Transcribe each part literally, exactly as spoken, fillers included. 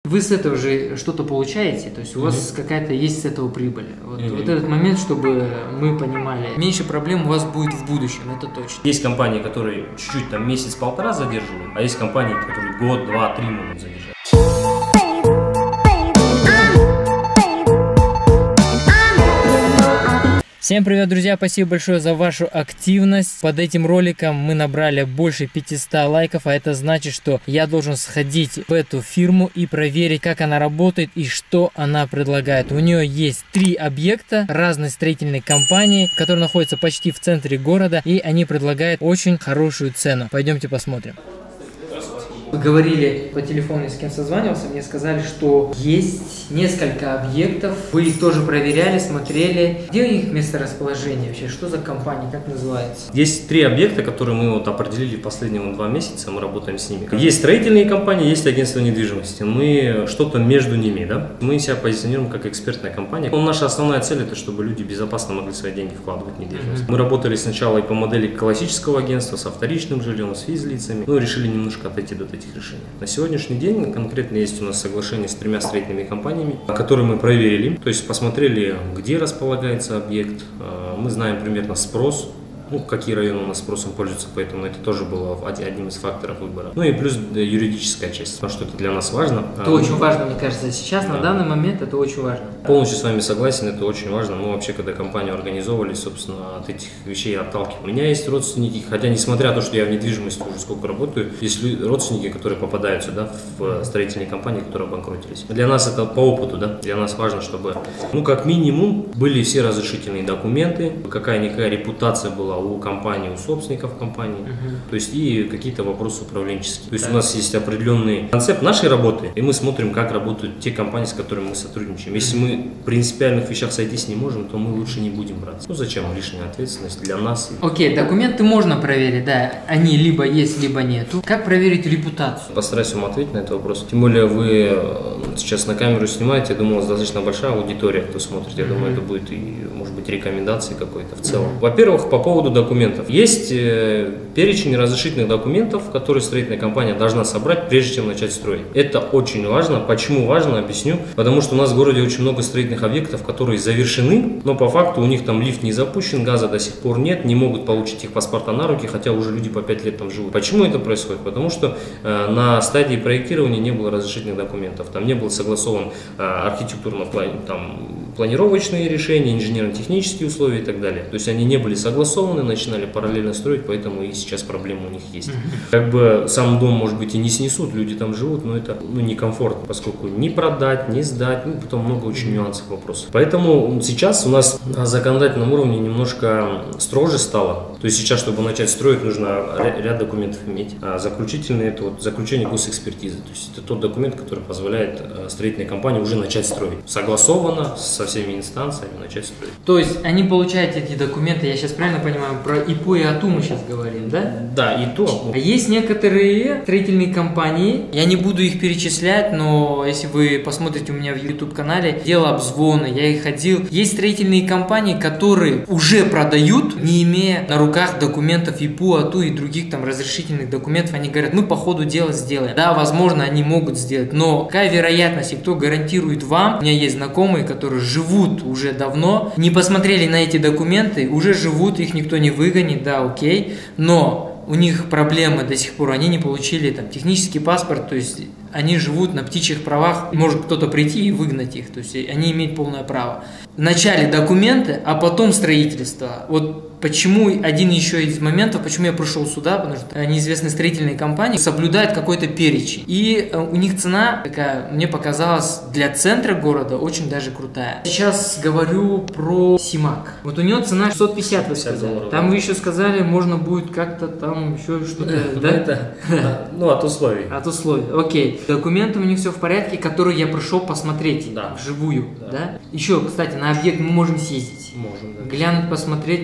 Вы с этого же что-то получаете, то есть у mm-hmm. вас какая-то есть с этого прибыль. Вот, mm-hmm. вот этот момент, чтобы мы понимали, меньше проблем у вас будет в будущем, это точно. Есть компании, которые чуть-чуть там месяц-полтора задерживают, а есть компании, которые год, два, три могут задержать. Всем привет, друзья! Спасибо большое за вашу активность. Под этим роликом мы набрали больше пятисот лайков, а это значит, что я должен сходить в эту фирму и проверить, как она работает и что она предлагает. У нее есть три объекта разной строительной компании, которые находятся почти в центре города, и они предлагают очень хорошую цену. Пойдемте посмотрим. Вы говорили по телефону, с кем созванивался, мне сказали, что есть несколько объектов. Вы их тоже проверяли, смотрели. Где у них месторасположение вообще? Что за компания? Как называется? Есть три объекта, которые мы вот определили в последние два месяца. Мы работаем с ними. Есть строительные компании, есть агентство недвижимости. Мы что-то между ними, да? Мы себя позиционируем как экспертная компания. Но наша основная цель это, чтобы люди безопасно могли свои деньги вкладывать в недвижимость. Mm-hmm. Мы работали сначала и по модели классического агентства, со вторичным жильем, с физлицами. Ну, решили немножко отойти до этих решений. На сегодняшний день конкретно есть у нас соглашение с тремя строительными компаниями, которые мы проверили, то есть посмотрели, где располагается объект, мы знаем примерно спрос, ну, какие районы у нас спросом пользуются, поэтому это тоже было одним из факторов выбора. Ну и плюс юридическая часть, потому что это для нас важно. Это очень важно, мне кажется, сейчас, да. На данный момент это очень важно. Полностью с вами согласен, это очень важно. Мы вообще, когда компанию организовывали, собственно, от этих вещей отталкиваем. У меня есть родственники, хотя несмотря на то, что я в недвижимости уже сколько работаю, есть родственники, которые попадаются, да, в строительные компании, которые обанкротились. Для нас это по опыту, да, для нас важно, чтобы, ну, как минимум, были все разрешительные документы, какая-никакая репутация была у компании, у собственников компании, uh-huh. то есть и какие-то вопросы управленческие. То есть да. У нас есть определенный концепт нашей работы, и мы смотрим, как работают те компании, с которыми мы сотрудничаем. Если мы в принципиальных вещах сойтись не можем, то мы лучше не будем браться. Ну зачем лишняя ответственность для нас? Окей, okay, документы можно проверить, да, они либо есть, либо нету. Как проверить репутацию? Постараюсь вам ответить на этот вопрос. Тем более вы сейчас на камеру снимаете, я думаю, у вас достаточно большая аудитория, кто смотрит. Я uh-huh. думаю, это будет и, может быть, рекомендации какой-то в целом. Uh-huh. Во-первых, по поводу документов. Есть э, перечень разрешительных документов, которые строительная компания должна собрать, прежде чем начать строить. Это очень важно. Почему важно, объясню. Потому что у нас в городе очень много строительных объектов, которые завершены, но по факту у них там лифт не запущен, газа до сих пор нет, не могут получить их паспорта на руки, хотя уже люди по пять лет там живут. Почему это происходит? Потому что э, на стадии проектирования не было разрешительных документов, там не был согласован э, архитектурно-планировочные решения, инженерно-технические условия и так далее. То есть они не были согласованы, начинали параллельно строить, поэтому и сейчас проблемы у них есть. Как бы сам дом, может быть, и не снесут, люди там живут, но это, ну, некомфортно, поскольку не продать, не сдать, ну, потом много очень нюансов, вопросов. Поэтому сейчас у нас на законодательном уровне немножко строже стало. То есть сейчас, чтобы начать строить, нужно ряд документов иметь. А заключительный – это вот заключение госэкспертизы. То есть это тот документ, который позволяет строительной компании уже начать строить. Согласованно со всеми инстанциями начать строить. То есть они получают эти документы, я сейчас правильно понимаю, про ИПО и АТУ мы сейчас говорим, да? Да, и то. А есть некоторые строительные компании, я не буду их перечислять, но если вы посмотрите у меня в YouTube-канале, делал обзвоны, я их ходил. Есть строительные компании, которые уже продают, не имея на руках документов ИПО, АТУ и других там разрешительных документов. Они говорят, мы по ходу дела сделаем. Да, возможно, они могут сделать, но какая вероятность, и кто гарантирует вам? У меня есть знакомые, которые живут уже давно, не посмотрели на эти документы, уже живут, их никто не выгонит, да, окей, но у них проблемы до сих пор, они не получили там технический паспорт, то есть они живут на птичьих правах, может кто-то прийти и выгнать их, то есть они имеют полное право. Вначале документы, а потом строительство. Вот почему один еще из моментов, почему я пришел сюда, потому что неизвестные строительные компании соблюдают какой-то перечень. И у них цена такая, мне показалась, для центра города очень даже крутая. Сейчас говорю про Симак. Вот у него цена шестьсот пятьдесят, вы сказали. Там вы еще сказали, можно будет как-то там еще что-то, да? Ну, от условий. От условий, окей. Документы у них все в порядке, которые я пришел посмотреть вживую, да? Еще, кстати, на объект мы можем съездить. Можем, да. Глянуть, посмотреть, на какой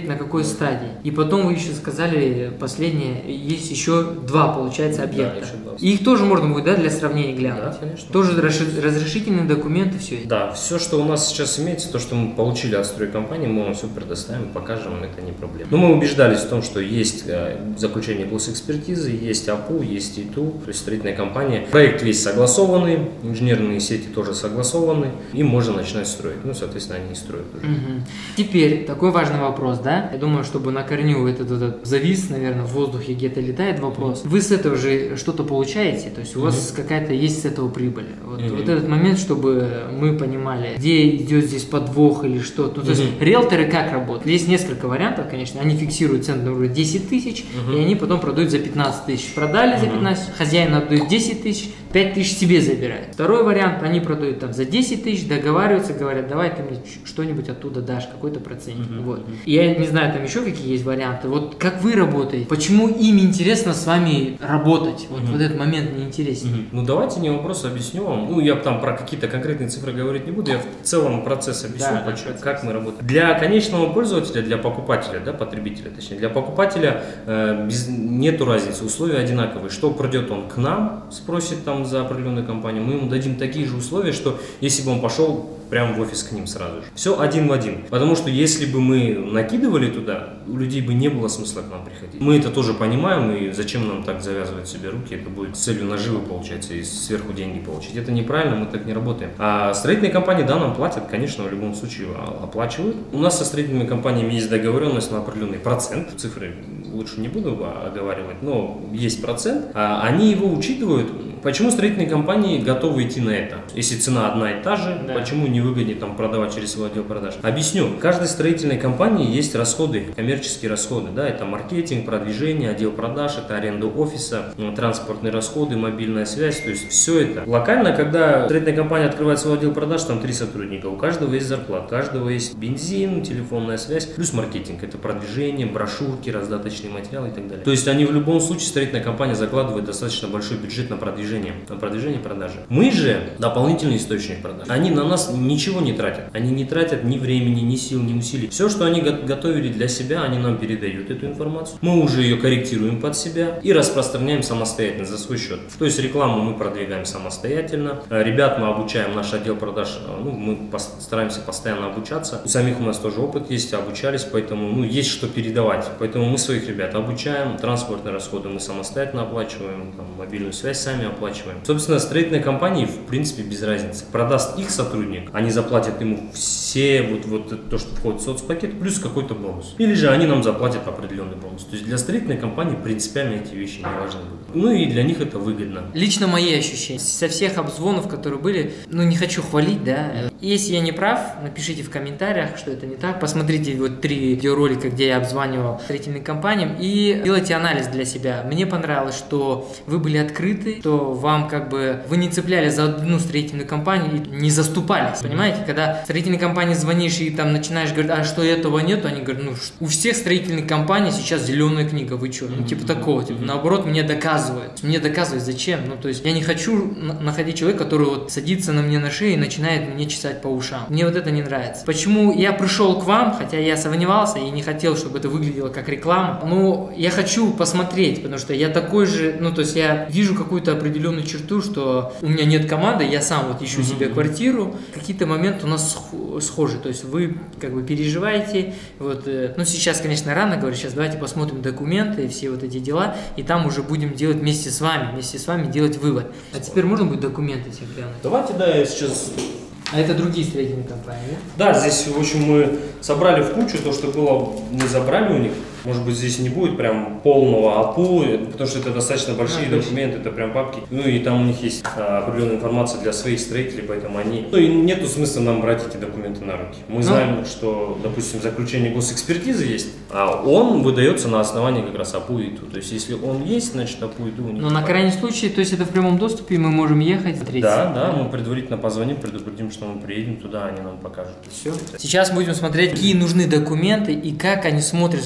стадии. И потом вы еще сказали, последнее, есть еще два, получается, объекта. Да, еще два. И их тоже можно будет, да, для сравнения глянуть? Да, конечно. Тоже разрешительные документы, все это? Да, все, что у нас сейчас имеется, то, что мы получили от стройкомпании, мы вам все предоставим, покажем, это не проблема. Но мы убеждались в том, что есть заключение госэкспертизы, есть АПУ, есть ИТУ, то есть строительная компания. Проект весь согласованный, инженерные сети тоже согласованы, и можно начинать строить. Ну, соответственно, они и строят уже. Угу. Теперь такой важный вопрос, да? Я думаю, чтобы на корню этот, этот завис, наверное, в воздухе где-то летает вопрос. Вы с этого же что-то получаете? То есть у вас угу. какая-то есть с этого прибыль? Вот, угу. вот этот момент, чтобы мы понимали, где идет здесь подвох или что. Ну, то угу. есть риэлторы как работают? Есть несколько вариантов, конечно. Они фиксируют цену, например, десять тысяч, угу. и они потом продают за пятнадцать тысяч. Продали угу. за пятнадцать, хозяин отдает десять тысяч, пять тысяч себе забирает. Второй вариант, они продают там за десять тысяч, договариваются, говорят, давай ты мне что-нибудь оттуда дашь, какой-то процент. Uh-huh. Вот. И я не знаю, там еще какие есть варианты. Вот как вы работаете? Почему им интересно с вами работать? Вот, uh-huh. вот этот момент мне интересен. Uh-huh. Ну давайте не вопрос, объясню вам. Ну я там про какие-то конкретные цифры говорить не буду, я в целом процесс объясню, да, почему, процесс. Как мы работаем. Для конечного пользователя, для покупателя, да, потребителя, точнее, для покупателя э, без, нету разницы, условия одинаковые. Что придет он к нам, спросит там за определенную компанию, мы ему дадим такие же условия, что если бы он пошел прямо в офис к ним сразу же. Все один в один. Потому что если бы мы накидывали туда, у людей бы не было смысла к нам приходить. Мы это тоже понимаем, и зачем нам так завязывать себе руки, это будет с целью наживы, получается, и сверху деньги получить. Это неправильно, мы так не работаем. А строительные компании, да, нам платят, конечно, в любом случае оплачивают. У нас со строительными компаниями есть договоренность на определенный процент, цифры лучше не буду оговаривать, но есть процент, они его учитывают. Почему строительные компании готовы идти на это? Если цена одна и та же, да. Почему не выгоднее там продавать через свой отдел продаж? Объясню. В каждой строительной компании есть расходы, коммерческие расходы, да, это маркетинг, продвижение, отдел продаж, это аренда офиса, транспортные расходы, мобильная связь, то есть все это. Локально, когда строительная компания открывает свой отдел продаж, там три сотрудника, у каждого есть зарплата, у каждого есть бензин, телефонная связь, плюс маркетинг, это продвижение, брошюрки, раздаточные материалы и так далее. То есть они в любом случае, строительная компания закладывает достаточно большой бюджет на продвижение. На продвижение продажи. Мы же дополнительный источник продаж. Они на нас ничего не тратят. Они не тратят ни времени, ни сил, ни усилий. Все, что они готовили для себя, они нам передают эту информацию. Мы уже ее корректируем под себя и распространяем самостоятельно за свой счет. То есть рекламу мы продвигаем самостоятельно. Ребят мы обучаем, наш отдел продаж, ну, мы стараемся постоянно обучаться. У самих у нас тоже опыт есть, обучались, поэтому ну, есть что передавать. Поэтому мы своих ребят обучаем. Транспортные расходы мы самостоятельно оплачиваем, там, мобильную связь сами оплачиваем. Собственно, строительной компании в принципе без разницы. Продаст их сотрудник, они заплатят ему все вот, вот то, что входит в соцпакет, плюс какой-то бонус. Или же они нам заплатят определенный бонус. То есть для строительной компании принципиально эти вещи не важны будут. Ну и для них это выгодно. Лично мои ощущения. Со всех обзвонов, которые были, ну не хочу хвалить, да. Если я не прав, напишите в комментариях, что это не так. Посмотрите вот три видеоролика, где я обзванивал строительным компаниям и делайте анализ для себя. Мне понравилось, что вы были открыты, что вам как бы, вы не цепляли за одну строительную компанию и не заступались, понимаете? Когда строительной компании звонишь и там начинаешь говорить, а что этого нету, они говорят, ну у всех строительных компаний сейчас зеленая книга, вы что? Ну типа такого, типа наоборот мне доказывают. Мне доказывают, зачем? Ну то есть я не хочу находить человека, который вот садится на мне на шею и начинает мне чесать по ушам. Мне вот это не нравится. Почему я пришел к вам, хотя я сомневался и не хотел, чтобы это выглядело как реклама, но я хочу посмотреть, потому что я такой же, ну то есть я вижу какую-то определенную черту, что у меня нет команды, я сам вот ищу себе квартиру, какие-то моменты у нас схожи, то есть вы как бы переживаете, вот, ну сейчас, конечно, рано говорю, сейчас давайте посмотрим документы и все вот эти дела, и там уже будем делать вместе с вами, вместе с вами делать вывод. А теперь можно будет документы тебе глянуть? Давайте, да, я сейчас... А это другие строительные компании, да? Да, здесь, в общем, мы собрали в кучу то, что было, мы забрали у них. Может быть, здесь не будет прям полного АПУ, потому что это достаточно большие а, документы, это прям папки. Ну и там у них есть а, определенная информация для своих строителей, поэтому они... Ну и нету смысла нам брать эти документы на руки. Мы ну. знаем, что, допустим, заключение госэкспертизы есть, а он выдается на основании как раз АПУ и ИТУ. То есть, если он есть, значит АПУ и ИТУ у них... Но на крайний случай, то есть это в прямом доступе, мы можем ехать? Смотреть. Да, да, мы предварительно позвоним, предупредим, что мы приедем туда, они нам покажут. Все. Сейчас будем смотреть, какие нужны документы и как они смотрят, что вы хотите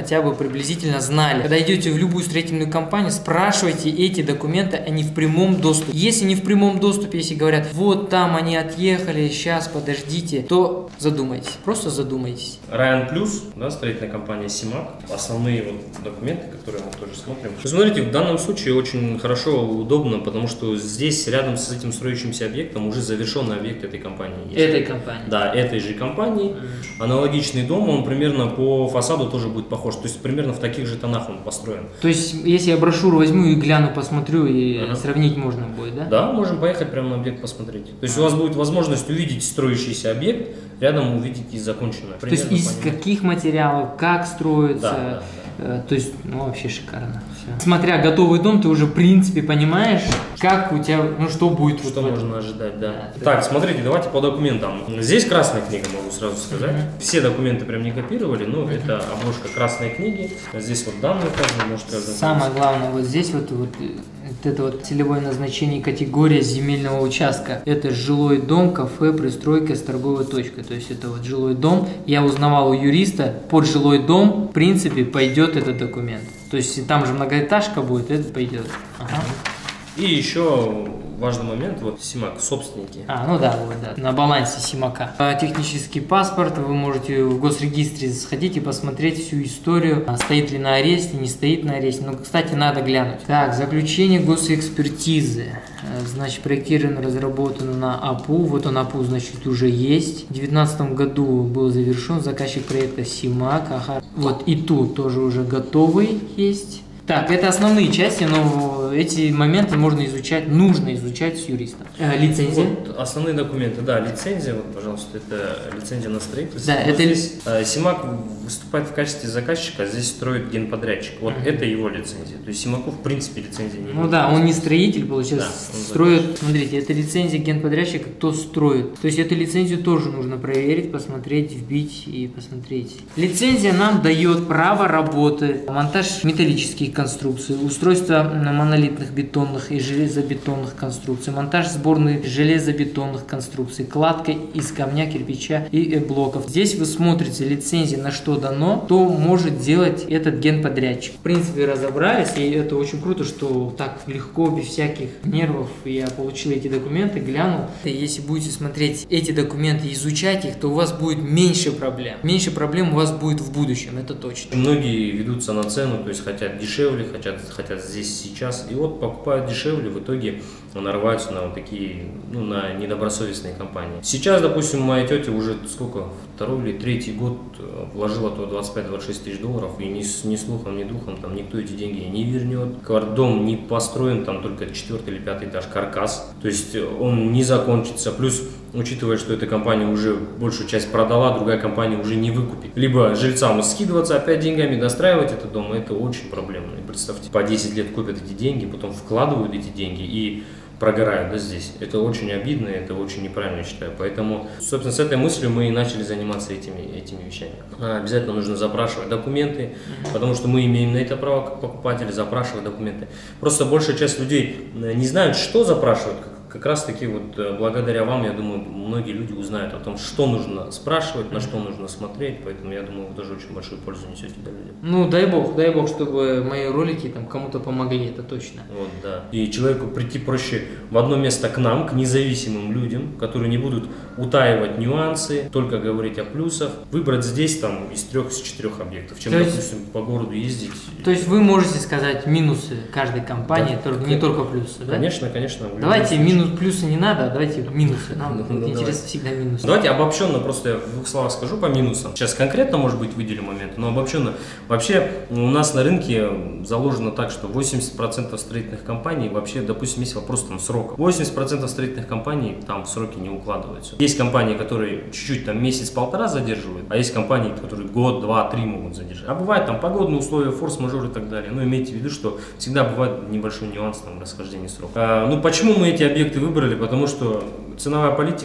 хотя бы приблизительно знали. Когда идете в любую строительную компанию, спрашивайте эти документы, они в прямом доступе. Если не в прямом доступе, если говорят, вот там они отъехали, сейчас подождите, то задумайтесь, просто задумайтесь. Ryan Plus, да, строительная компания Симак, основные вот документы, которые мы тоже смотрим. Смотрите, в данном случае очень хорошо, удобно, потому что здесь рядом с этим строящимся объектом уже завершенный объект этой компании есть. Этой компании? Да, этой же компании. Mm. Аналогичный дом, он примерно по фасаду тоже будет похож, то есть примерно в таких же тонах он построен. То есть, если я брошюру возьму и гляну, посмотрю, и ага. сравнить можно будет, да? Да, можем поехать прямо на объект посмотреть. То есть, у вас будет возможность увидеть строящийся объект, рядом увидеть и законченное. То есть, из понимать. каких материалов, как строится, да, да, да. То есть, ну, вообще шикарно. Все. Смотря готовый дом, ты уже, в принципе, понимаешь, как у тебя, ну, что будет. Что вот можно ожидать, да. да. Так, смотрите, давайте по документам. Здесь красная книга, могу сразу сказать. Mm-hmm. Все документы прям не копировали, но mm-hmm. это обложка красной книги. Здесь вот данные указаны, может, каждый. Самое главное, вот здесь вот, вот, вот это вот целевое назначение, категория земельного участка. Это жилой дом, кафе, пристройка с торговой точкой. То есть это вот жилой дом. Я узнавал у юриста, под жилой дом, в принципе, пойдет этот документ. То есть там же многоэтажка будет, это пойдет. Ага. И еще важный момент, вот Симак, собственники. А, ну да, вот, да, на балансе Симака. Технический паспорт, вы можете в госрегистре сходить и посмотреть всю историю, стоит ли на аресте, не стоит на аресте. Ну, кстати, надо глянуть. Так, заключение госэкспертизы. Значит, проектировано, разработано на АПУ. Вот он, АПУ, значит, уже есть. В две тысячи девятнадцатом году был завершен, заказчик проекта Симак. Ага. Вот и тут тоже уже готовый есть. Так, это основные части, но эти моменты можно изучать, нужно изучать с юристом. Э, лицензия? Вот основные документы, да, лицензия, вот, пожалуйста, это лицензия на строительство. Да, вот это здесь э, Симак выступает в качестве заказчика, здесь строит генподрядчик. Вот uh-huh. это его лицензия. То есть Симаку, в принципе, лицензии не Ну да, он не строитель, получается, да, строит. Смотрите, это лицензия генподрядчика, кто строит. То есть эту лицензию тоже нужно проверить, посмотреть, вбить и посмотреть. Лицензия нам дает право работы, монтаж металлических конструкций, устройство монолитных бетонных и железобетонных конструкций, монтаж сборных железобетонных конструкций, кладка из камня, кирпича и блоков. Здесь вы смотрите лицензии, на что дано, кто может делать этот генподрядчик. В принципе, разобрались, и это очень круто, что так легко, без всяких нервов я получил эти документы, глянул. И если будете смотреть эти документы, изучать их, то у вас будет меньше проблем. Меньше проблем у вас будет в будущем, это точно. Многие ведутся на цену, то есть хотят дешевле, хотят, хотят здесь сейчас, и вот покупают дешевле, в итоге нарываются на вот такие, ну, на недобросовестные компании. Сейчас, допустим, моя тетя уже сколько, второй или третий год вложила то двадцать пять — двадцать шесть тысяч долларов, и ни, ни слухом, ни духом там никто эти деньги не вернет. Дом не построен, там только четвертый или пятый этаж, каркас, то есть он не закончится, плюс учитывая, что эта компания уже большую часть продала, другая компания уже не выкупит. Либо жильцам скидываться опять деньгами, достраивать этот дом, это очень проблемно. И представьте, по десять лет копят эти деньги, потом вкладывают эти деньги и прогорают, да, здесь. Это очень обидно, это очень неправильно, я считаю. Поэтому, собственно, с этой мыслью мы и начали заниматься этими, этими вещами. Обязательно нужно запрашивать документы, потому что мы имеем на это право как покупатели запрашивать документы. Просто большая часть людей не знают, что запрашивают. Как раз таки вот благодаря вам, я думаю, многие люди узнают о том, что нужно спрашивать, на что нужно смотреть, поэтому я думаю, вы тоже очень большую пользу несете для людей. Ну, дай бог, дай бог, чтобы мои ролики там кому-то помогли, это точно. Вот, да. И человеку прийти проще в одно место к нам, к независимым людям, которые не будут утаивать нюансы, только говорить о плюсах, выбрать здесь там из трех, из четырех объектов, чем, есть, допустим, по городу ездить. То есть вы можете сказать минусы каждой компании, да, только, не только плюсы, да? Конечно, конечно. Давайте минус плюсы не надо, давайте минусы. Нам ну, ну, интересно всегда минусы. Давайте обобщенно, просто я в двух словах скажу по минусам. Сейчас конкретно, может быть, выделю момент, но обобщенно. Вообще у нас на рынке заложено так, что восемьдесят процентов строительных компаний вообще, допустим, есть вопрос там срока. восемьдесят процентов строительных компаний там в сроки не укладываются. Есть компании, которые чуть-чуть там месяц-полтора задерживают, а есть компании, которые год, два, три могут задержать. А бывает там погодные условия, форс-мажор и так далее. Но имейте в виду, что всегда бывает небольшой нюанс там расхождения срока. А, ну почему мы эти объекты выбрали? Потому что ценовая политика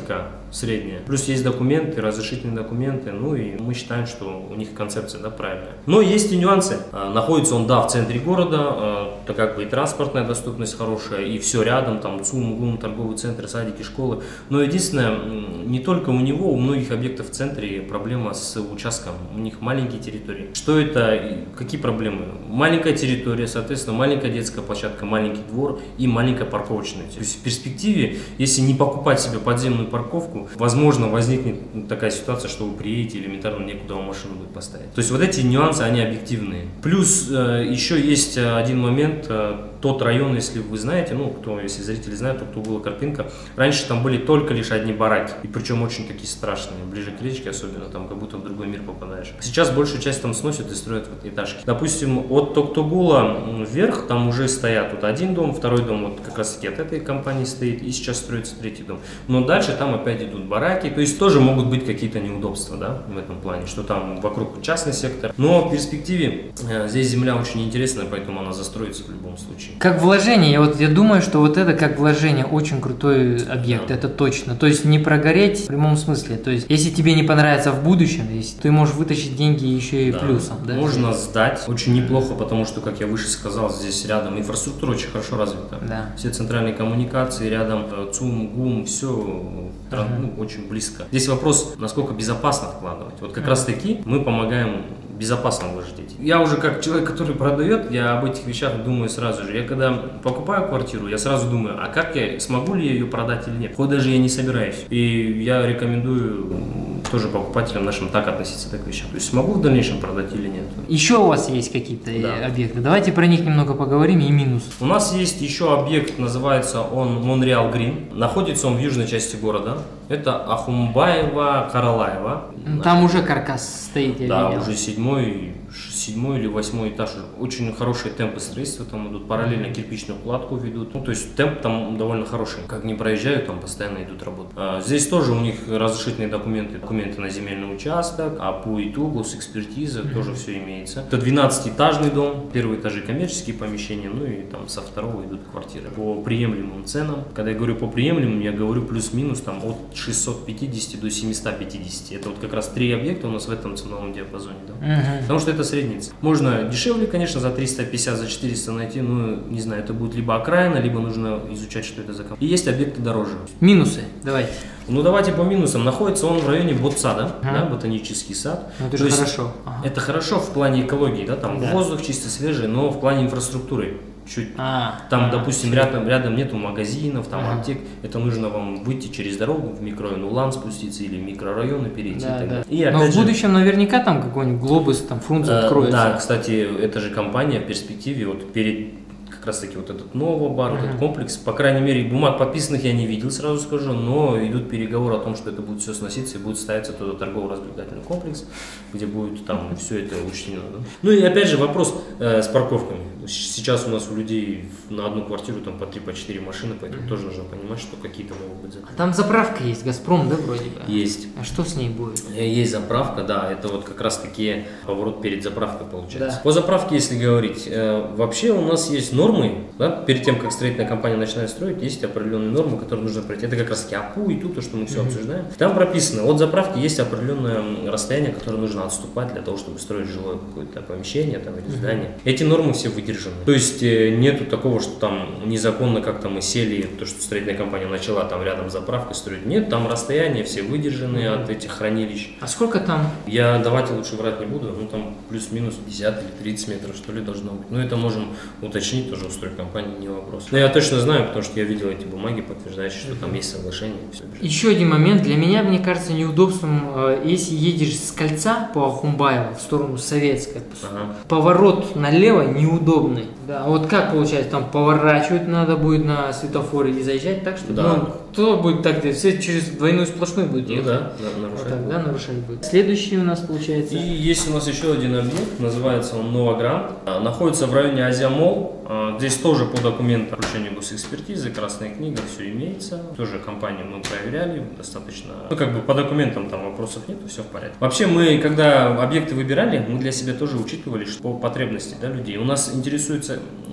средняя. Плюс есть документы, разрешительные документы, ну и мы считаем, что у них концепция, да, правильная. Но есть и нюансы. Находится он, да, в центре города, так как бы и транспортная доступность хорошая, и все рядом, там ЦУМ, ГУМ, торговый центр, садики, школы. Но единственное, не только у него, у многих объектов в центре проблема с участком. У них маленькие территории. Что это? Какие проблемы? Маленькая территория, соответственно, маленькая детская площадка, маленький двор и маленькая парковочная. То есть в перспективе, если не покупать себе подземную парковку, возможно, возникнет такая ситуация, что вы приедете, элементарно некуда вам машину будет поставить. То есть вот эти нюансы, они объективные. Плюс э, еще есть один момент, э, тот район, если вы знаете, ну, кто, если зрители знают, кто был Карпинка, раньше там были только лишь одни бараки, и причем очень такие страшные, ближе к речке особенно, там как будто в другой мир попадаешь. Сейчас большую часть там сносят и строят вот этажки. Допустим, от Токтогула вверх там уже стоят вот один дом, второй дом вот как раз таки от этой компании стоит, и сейчас строится третий дом. Но дальше там опять идут бараки, то есть тоже могут быть какие-то неудобства, да, в этом плане, что там вокруг частный сектор. Но в перспективе э, здесь земля очень интересная, поэтому она застроится в любом случае. Как вложение, я вот я думаю, что вот это как вложение очень крутой объект, да. Это точно. То есть не прогореть в прямом смысле. То есть если тебе не понравится в будущем, если ты можешь вытащить деньги еще и да. плюсом. Да? Можно сдать очень неплохо, потому что, как я выше сказал, здесь рядом инфраструктура очень хорошо развита. Да. Все центральные коммуникации рядом, ЦУМ, ГУМ, все uh-huh. ну, очень близко. Здесь вопрос, насколько безопасно вкладывать. Вот как uh-huh. раз таки мы помогаем безопасно вложить. Я уже как человек, который продает, я об этих вещах думаю сразу же. Я когда покупаю квартиру, я сразу думаю, а как я, смогу ли я ее продать или нет? Хоть даже я не собираюсь. И я рекомендую тоже покупателям нашим так относиться к вещам. То есть смогу в дальнейшем продать или нет. Еще у вас есть какие-то да. объекты? Давайте про них немного поговорим и минус. У нас есть еще объект, называется он Монреал Грин. Находится он в южной части города. Это Ахумбаева, Каралаева. Там уже каркас стоит, я Да, видел. уже седьмой, седьмой или восьмой этаж. Очень хорошие темпы строительства там идут, параллельно кирпичную кладку ведут. Ну, то есть темп там довольно хороший. Как не проезжают, там постоянно идут работы. А, здесь тоже у них разрешительные документы, документы на земельный участок, АПУ и ТУ, госэкспертиза, mm-hmm. тоже все имеется. Это двенадцатиэтажный дом, первые этажи коммерческие помещения, ну и там со второго идут квартиры. По приемлемым ценам, когда я говорю по приемлемым, я говорю плюс-минус там от шестисот пятидесяти до семисот пятидесяти. Это вот как раз три объекта у нас в этом ценовом диапазоне. Да? Uh-huh. Потому что это средница. Можно дешевле, конечно, за триста пятьдесят, за четыреста найти, но не знаю, это будет либо окраина, либо нужно изучать, что это за компания. И есть объекты дороже. Минусы, давайте. Ну давайте по минусам. Находится он в районе ботсада, uh-huh. да, ботанический сад. Ну, это же хорошо. Ага. Это хорошо в плане экологии, да, там да. воздух чисто свежий, но в плане инфраструктуры. Чуть. А, там, а, допустим, рядом, рядом нету магазинов, там а. аптек. Это нужно вам выйти через дорогу в микрорайон Улан спуститься или в микрорайоны перейти. Да, да. И, Но в будущем же, наверняка там какой-нибудь Глобус, там Фрунзе э, откроется. Да, кстати, эта же компания в перспективе вот перед как раз таки вот этот новый бар, uh-huh. этот комплекс, по крайней мере, бумаг подписанных я не видел, сразу скажу, но идут переговоры о том, что это будет все сноситься и будет ставиться туда торгово-развлекательный комплекс, где будет там все это учтено. Да? Ну и опять же вопрос э, с парковками. Сейчас у нас у людей на одну квартиру там по три, по четыре машины, поэтому uh-huh. тоже нужно понимать, что какие-то могут быть закрыты. Там заправка есть, Газпром, да, вроде бы? Есть. А что с ней будет? Есть заправка, да, это вот как раз таки поворот перед заправкой получается. Да. По заправке, если говорить, э, вообще у нас есть нормы, да, перед тем, как строительная компания начинает строить, есть определенные нормы, которые нужно пройти. Это как раз таки АПУ и тут, то, что мы все mm-hmm. обсуждаем. Там прописано, от заправки есть определенное расстояние, которое нужно отступать для того, чтобы строить жилое какое-то помещение там, или здание. Mm-hmm. Эти нормы все выдержаны. То есть э, нету такого, что там незаконно как-то мы сели, то, что строительная компания начала там рядом с заправкой строить. Нет, там расстояния все выдержаны mm-hmm. от этих хранилищ. А сколько там? Я давайте лучше врать не буду, ну там плюс-минус пятьдесят или тридцать метров, что ли, должно быть. Но это можем уточнить тоже у стройкомпании, не вопрос. Но я точно знаю, потому что я видел эти бумаги, подтверждающие, что там есть соглашение. Все. Еще один момент. Для меня, мне кажется, неудобством, если едешь с кольца по Ахумбаеву в сторону Советской, ага. поворот налево неудобный. Да, вот как получается, там поворачивать надо будет на светофоре и заезжать так, что да. ну, кто будет так делать? Все через двойную сплошную будет ехать. Ну да, да, нарушать. Вот так, да, нарушать будет. Следующий у нас получается. И есть у нас еще один объект, называется он Новогранд. Находится в районе Азиамол. Здесь тоже по документам получения госэкспертизы, красная книга, все имеется. Тоже компанию мы проверяли, достаточно. Ну, как бы по документам там вопросов нет, все в порядке. Вообще мы, когда объекты выбирали, мы для себя тоже учитывали, что по потребности, да, людей. У нас интересуется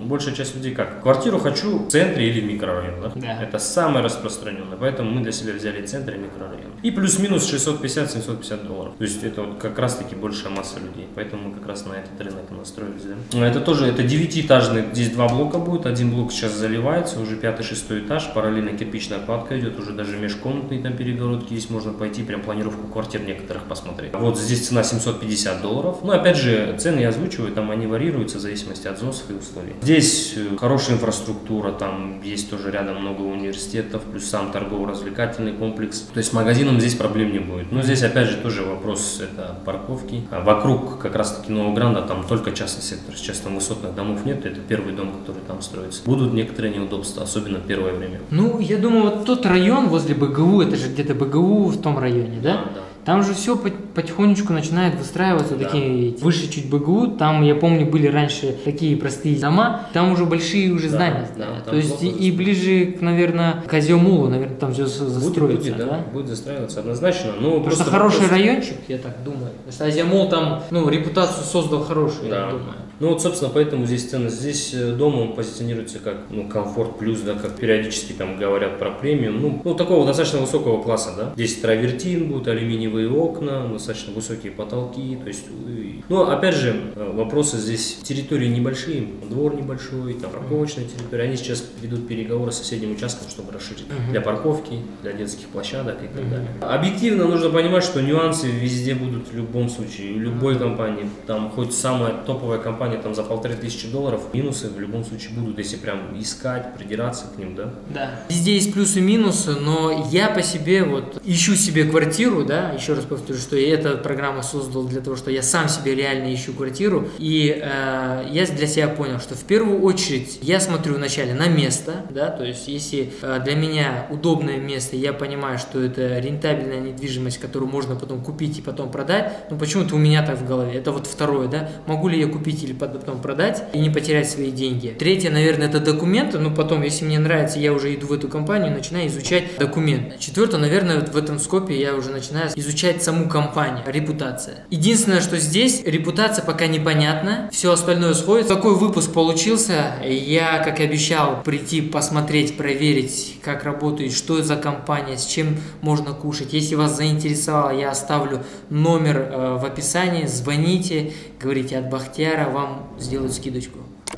большая часть людей как? Квартиру хочу в центре или в микрорайоне, да? Да. Это самое распространенное, поэтому мы для себя взяли центр и микрорайон. И плюс-минус шестьсот пятьдесят — семьсот пятьдесят долларов. То есть это вот как раз-таки большая масса людей, поэтому мы как раз на этот рынок и настроились, да? Это тоже, это девятиэтажный, здесь два блока будет, один блок сейчас заливается, уже пятый-шестой этаж, параллельно кирпичная кладка идет, уже даже межкомнатные там перегородки есть, можно пойти прям планировку квартир некоторых посмотреть. Вот здесь цена семьсот пятьдесят долларов, но опять же цены я озвучиваю, там они варьируются в зависимости от взносов и условий. Здесь хорошая инфраструктура, там есть тоже рядом много университетов, плюс сам торгово-развлекательный комплекс, то есть магазинам здесь проблем не будет. Но здесь опять же тоже вопрос это парковки. А вокруг как раз таки Нового Гранда там только частный сектор, сейчас там высотных домов нет, это первый дом, который там строится. Будут некоторые неудобства, особенно в первое время. Ну, я думаю, вот тот район возле БГУ, это же где-то БГУ в том районе, да? Да, да. Там же все потихонечку начинает выстраиваться, да. Такие выше чуть БГУ. Там, я помню, были раньше такие простые дома, там уже большие уже да, здания. Да, то есть и, и ближе, к, наверное, к Азиомулу, наверное, там все застроится. Будет, будет, да? Да, будет застраиваться однозначно. Но Потому что хороший вопрос... райончик, я так думаю. Потому что Азиомул там, ну, репутацию создал хорошую, да. Я думаю. Ну вот, собственно, поэтому здесь цены. Здесь дом он позиционируется как ну, комфорт плюс, да, как периодически там говорят про премиум. Ну, ну такого достаточно высокого класса, да. Здесь травертин будет, алюминиевые окна, достаточно высокие потолки. То есть, ну, опять же, вопросы здесь территории небольшие, двор небольшой, там парковочная территория. Они сейчас ведут переговоры с соседним участком, чтобы расширить uh-huh. для парковки, для детских площадок и так uh-huh. далее. Объективно нужно понимать, что нюансы везде будут в любом случае, в любой uh-huh. компании. Там хоть самая топовая компания там за полторы тысячи долларов, минусы в любом случае будут, если прям искать, придираться к ним, да? Да. Везде есть плюсы и минусы, но я по себе вот ищу себе квартиру, да, еще раз повторю, что я эту программу создал для того, что я сам себе реально ищу квартиру, и э, я для себя понял, что в первую очередь я смотрю вначале на место, да, то есть если э, для меня удобное место, я понимаю, что это рентабельная недвижимость, которую можно потом купить и потом продать, ну почему-то у меня так в голове, это вот второе, да, могу ли я купить или потом продать и не потерять свои деньги. Третье, наверное, это документы, но потом, если мне нравится, я уже иду в эту компанию и начинаю изучать документы. Четвертое, наверное, вот в этом скопе я уже начинаю изучать саму компанию, репутация. Единственное, что здесь репутация пока непонятна, все остальное сходит. Такой выпуск получился, я, как и обещал, прийти посмотреть, проверить, как работает, что это за компания, с чем можно кушать. Если вас заинтересовало, я оставлю номер э, в описании, звоните, говорите от Бахтияра, вам сделают скидочку.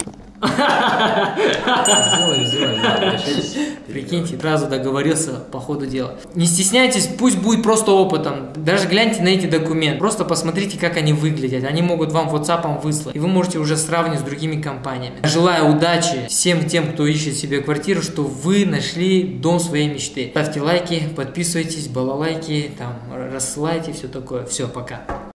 Сделаем, сделаем, да, прикиньте, сразу договорился по ходу дела. Не стесняйтесь, пусть будет просто опытом. Даже гляньте на эти документы. Просто посмотрите, как они выглядят. Они могут вам WhatsApp выслать. И вы можете уже сравнивать с другими компаниями. Желаю удачи всем тем, кто ищет себе квартиру, что вы нашли дом своей мечты. Ставьте лайки, подписывайтесь, балалайки, там, рассылайте, все такое. Все, пока.